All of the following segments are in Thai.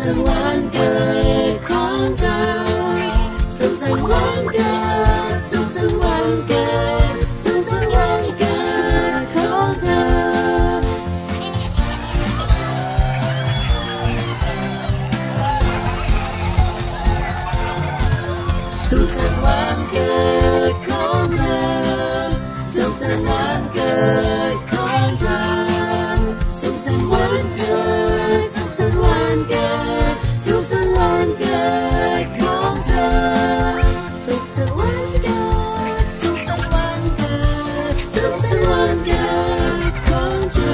สันต์วันเกิดของเธอสุขสันต์วันเกิดสุขสันต์วันเกิดสุขสันต์วันเกิดของเธอสุขสันต์วันเกิดของเธอสุขสันต์วันเกิดของเธอสุขสันต์วันเกิดสุขสันต์วันเกิดสุขสันต์วันเกิดของเธอสุขสันต์วันเกิดสุขสันต์วันเกิดสุขสันต์วันเกิดของเธอ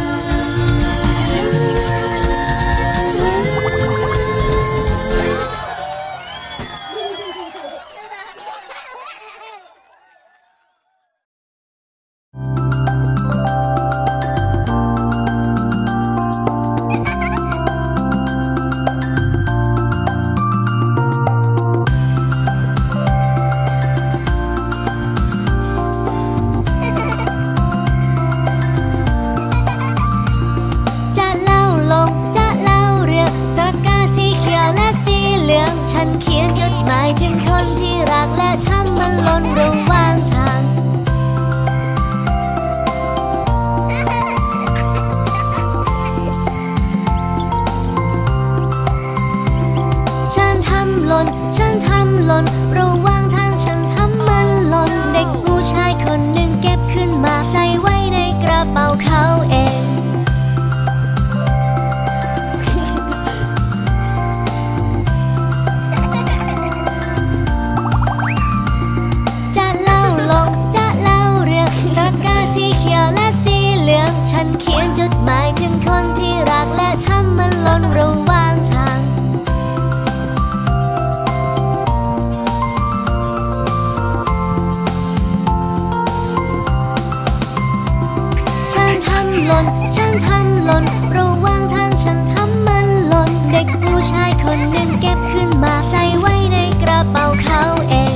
ถึงคนที่รักและทำมันหล่นระหว่างทางฉันทำหล่นระหว่างทางฉันทำมันหล่นเด็กผู้ชายคนหนึ่งเก็บขึ้นมาใส่ไว้ในกระเป๋าเขาเองฉันเขียนจดหมายถึงคนที่รักและทำมันหล่นระหว่างทางฉันทำหล่นระหว่างทางฉันทำมันหล่นเด็กผู้ชายคนหนึ่งเก็บขึ้นมาใส่ไว้ในกระเป๋าเขาเอง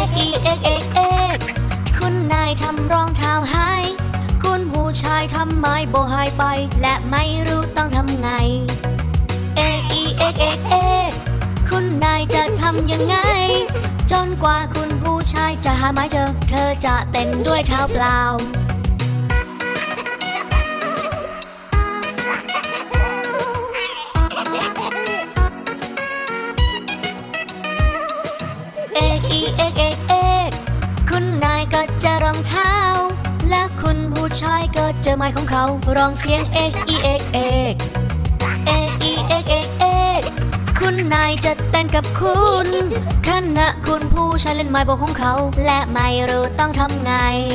อีเอ็กเอ็กเอ็กคุณนายทำรองเท้าหายคุณผู้ชายทำไม้โบหายไปและไม่รู้ต้องทำไงเอ็กอีเอ็กเอ็กเอ็กคุณนายจะทำยังไงจนกว่าคุณผู้ชายจะหาไม้เจอเธอจะเต้นด้วยเท้าเปล่าเอ็กอีเอ็กเอ็กเอ็กคุณนายก็จะรองเท้าและคุณผู้ชายก็เจอไม้ของเขาร้องเสียงเอ็กอีเอ็กเอ็กเอ็กอีเอ็กเอ็กเอ็กคุณนายจะเต้นกับคุณขณะคุณผู้ชายเล่นไม้โบของเขาและไม่รู้ต้องทำไง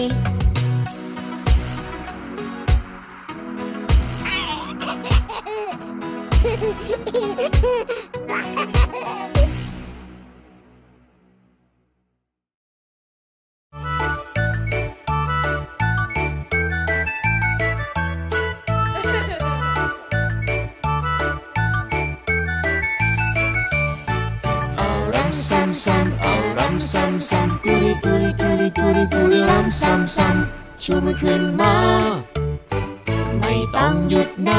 ซ้ำกุลีกุลีกุลีกุลีกุลีรำซ้ำชูมือขึ้นมาไม่ต้องหยุดนะ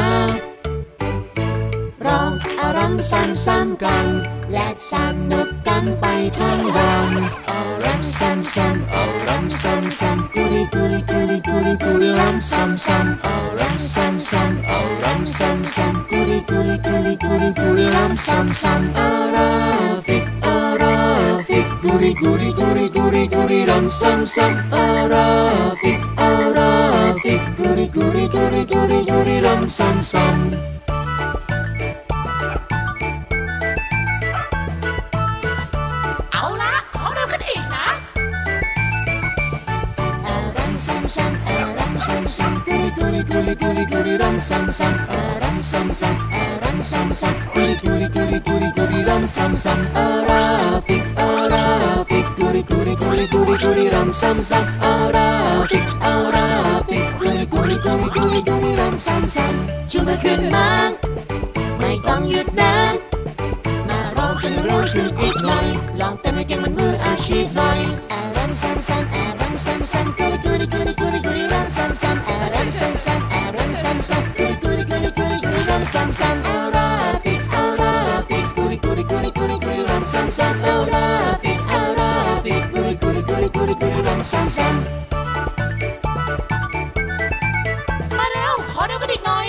ร้องอารมณ์ซ้ำกันและสนุกกันไปทั้งวันอารมณ์ซ้ำอารมณ์ซ้ำกุลีกุลีกุลีกุลีกุลีรำซ้ำอารมณ์ซ้ำอารมณ์ซ้ำกุลีกุลีกุลีกุลีกุลีรำซ้ำอาราฟิกกุลีกุลีกุลีกุลีกุลีรำซ้ำอาราฟิกกุลีกุลีกุลีกุลีกุลีรำซ้ำกุลีกุลีกุลีกุลีรำซ้ำอารมณ์ซ้ำอารมณ์ซ้ำกุลีกุลีกุลีกุลีกุลีรำซ้ำอาราฟิกกุลีกุลีกุลีกุลีกุลีรำซ้ำอาราฟิกกุลีกุลีกุลีกุลีกุลีรำซ้ำชูมือขึ้นมาไม่ต้องหยุดนะมาร้องขึ้นอีกหน่อยลองเต้นให้เก่งมันมืออาชีพหน่อยอารมณ์ซ้ำอารมณ์ซ้ำกุลีกุลีกุลีกุลีกุลีรำซ้ำอารมณ์ซ้ำอารมณ์ซ้ำกุลีกุลีกุลีกุลีกุลีรำซ้ำอาราฟิกกุลีกุลีกุลีกุลีกุลีรำซ้ำอาราฟิกกุลีกุลีกุลีกุลีกุลีรำซ้ำมาเร็วขอเดี๋ยวกันอีกหน่อย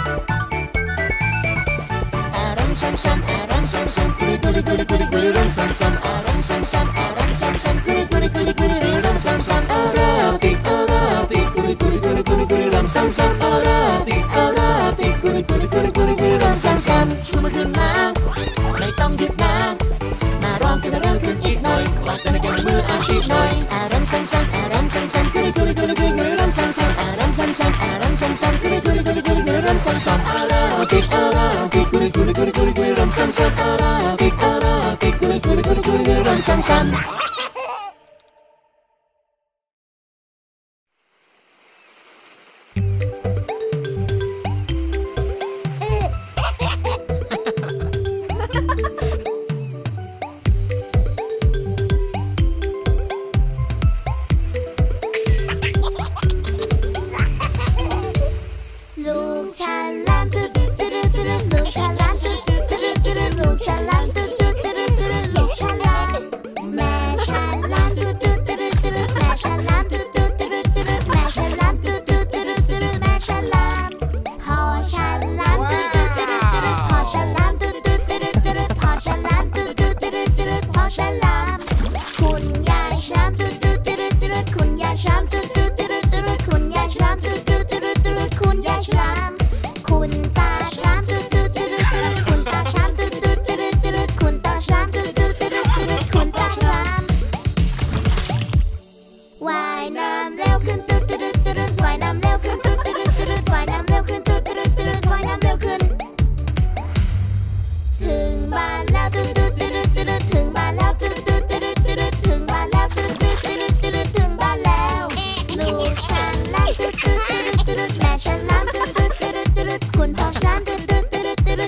อารมณ์ซ้ำอารมณ์ซ้ำกุลีกุลีกุลีกุลีกุลีรำซ้ำอารมณ์ซ้ำอารมณ์ซ้ำกุลีกุลีกุลีกุลีกุลีรำซ้ำอาราฟิกกุลีกุลีกุลีกุลีกุลีรำซ้ำอาราฟิกกุลีกุลีกุลีกุลีกุลีรำซ้ำชูมือขึ้นมาไม่ต้องหยุดนะมาร้องกันอีกหน่อยลองเต้นให้เก่งมืออาชีพหน่อยอารมณ์ซ้ำอารมณ์ซ้ำกุลีกุลีกุลีกุลีกุลีรำซ้ำอารมณ์ซ้ำอารมณ์ซ้ำกุลีกุลีกุลีกุลีกุลีรำซ้ำอาราฟิกกุลีกุลีกุลีกุลีกุลีรำซ้ำอาราฟิกกุลีกุลีกุลีกุลีกุลีรำซ้ำ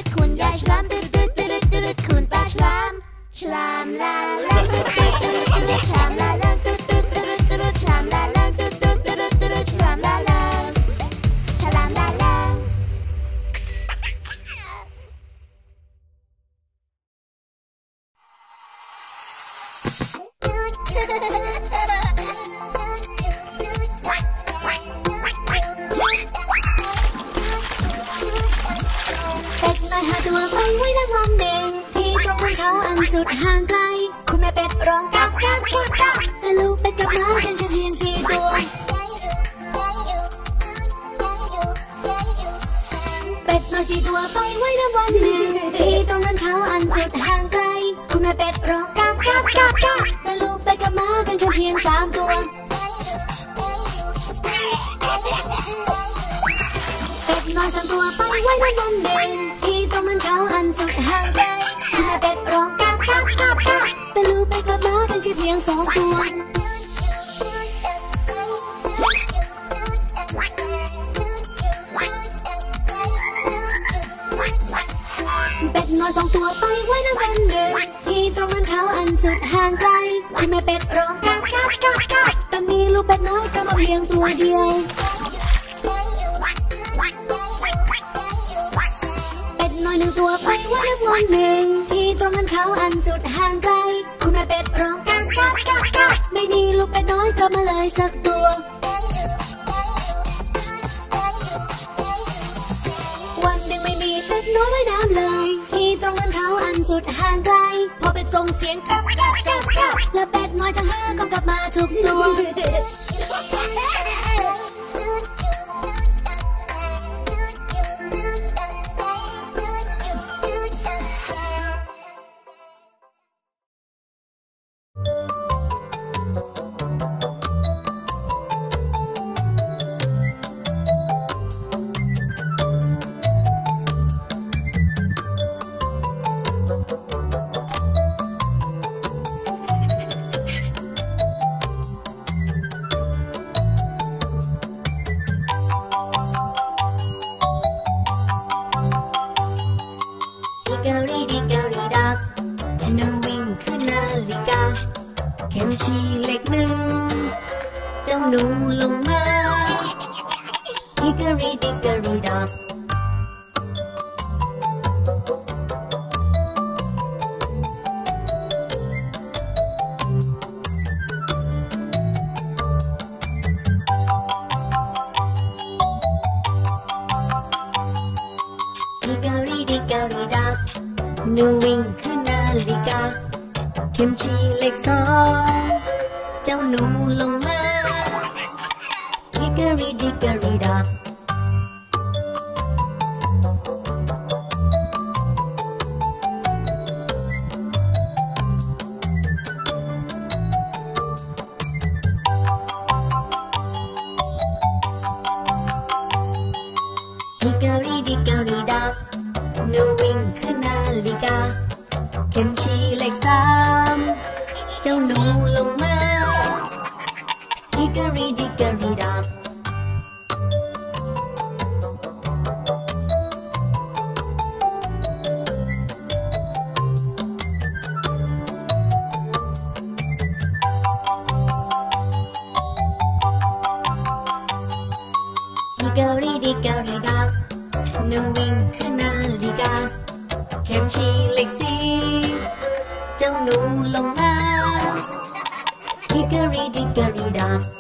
ฉลามลาลาชามลาลังตุ๊ดตุ๊ดตุ๊ดตุ๊ดชามลาลังตุ๊ดตุ๊ดตุ๊ดตุ๊ดชามลาลังชามลาลังหาตัวไปไว้ในวันหนึ่งที่ตรงบนเขาอันสุดห่างไกลคุณแม่เป็ดร้องกักกักกักกักแต่ลูกเป็ดกับม้ากันแค่เพียง4 ตัวเป็ดน้อย4 ตัวไปไว้ในวันหนึ่งที่ตรงนั้นเขาอันสุดห่างไกลคุณแม่เป็ดร้องกักกักกักกักแต่ลูกเป็ดกับม้ากันแค่เพียง3 ตัวเป็ดน้อย3 ตัวไปไว้ในวันหนึ่งที่ตรงนั้นเขาอันสุดห่างไกลคุณแม่เป็ดร้องกักกักกักกักแต่ลูกเป็ดกับม้ากันแค่เพียง2 ตัวเป็ดน้อย2 ตัวไปไว้ในวันหนึ่งที่ตรงนั้นเขาอันสุดห่างไกลคุณแม่เป็ดร้องกักกักกักกักแต่มีลูกเป็ดน้อยกับมาเพียงตัวเดียวน้อย1 ตัวไปไว้ในวันหนึ่งที่ตรงนั้นเขาอันสุดห่างไกลคุณแม่เป็ดร้องกักกักกักกักไม่มีลูกเป็ดน้อยกลับมาเลยสักตัววันหนึ่งไม่มีเป็ดน้อยว่ายน้ำเลยที่ตรงนั้นเขาอันสุดห่างไกลพอเป็ดส่งเสียงกักกักกักกักและเป็ดน้อยทั้ง5ก็กลับมาทุกตัวเข็มชีเล็ก1เจ้าหนูลงมาฮิกกอรีดิกกอรีดักฮิกกอรีดิกกอรีดักหนูวิ่งขึ้นนาฬิกาเข็มชีเล็ก2เจ้าหนูลงมาฮิกกอรีดิกกอรีดักฮิกกอรีดิกกอรีดักหนูวิ่งขึ้นนาฬิกาเข็มชีเล็ก3เจ้าหนูลงมาฮิกกอรีดิกกอรีดักฮิกกอรีดิกกอรีดักหนูวิ่งขึ้นนาฬิกาเข็มชีเล็ก4เจ้าหนูลงมาฮิกกอรีดิกกอรีดัก